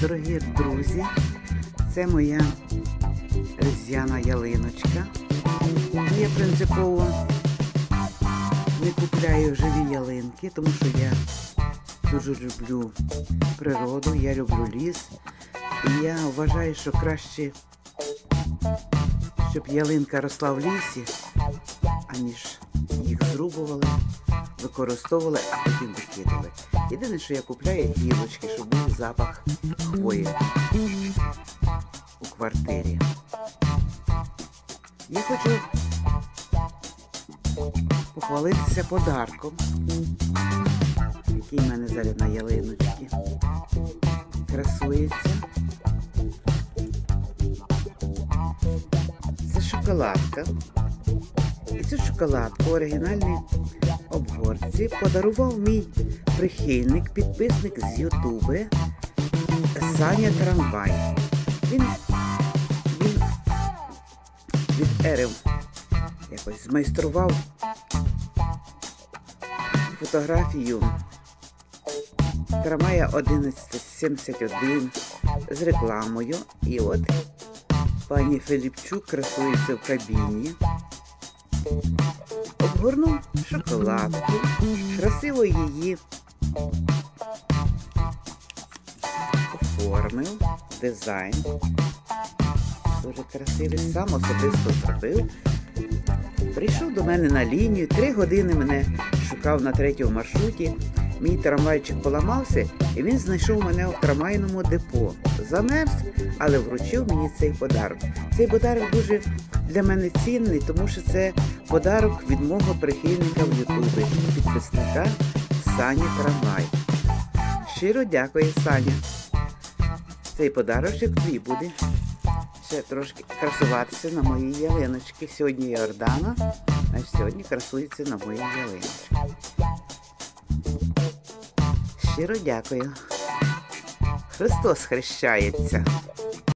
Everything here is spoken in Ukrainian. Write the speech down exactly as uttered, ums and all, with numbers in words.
Дорогі друзі, це моя різдвяна ялиночка. Я принципово не купляю живі ялинки, тому що я дуже люблю природу, я люблю ліс. І я вважаю, що краще, щоб ялинка росла в лісі, аніж їх зрубували, використовували, а потім викидали. Єдине, що я купляю гілочки, щоб був запах хвої у квартирі. Я хочу похвалитися подарком, який в мене зараз на ялиночці красується. Це шоколадка. І цю шоколадку в оригінальній обгорці подарував мій прихильник, підписник з Ютуби Саня Трамвай. Він, він від Ерев якось змайстрував фотографію трамвая одинадцять сімдесят один з рекламою. І от пані Філіпчук красується в кабіні. Обгорнув шоколадку, красиво її оформив, дизайн. Дуже красивий, сам особисто зробив. Прийшов до мене на лінію, три години мене шукав на третьому маршруті. Мій трамвайчик поламався, і він знайшов мене в трамвайному депо. Замерз, але вручив мені цей подарок. Цей подарок дуже для мене цінний, тому що це подарок від мого прихильника в Ютубі, підписника Сані Трамвай. Щиро дякую, Саня. Цей подарочок твій буде ще трошки красуватися на моїй ялиночці. Сьогодні Йордана, а сьогодні красується на моїй ялиночці. Щиро дякую. Христос хрещається.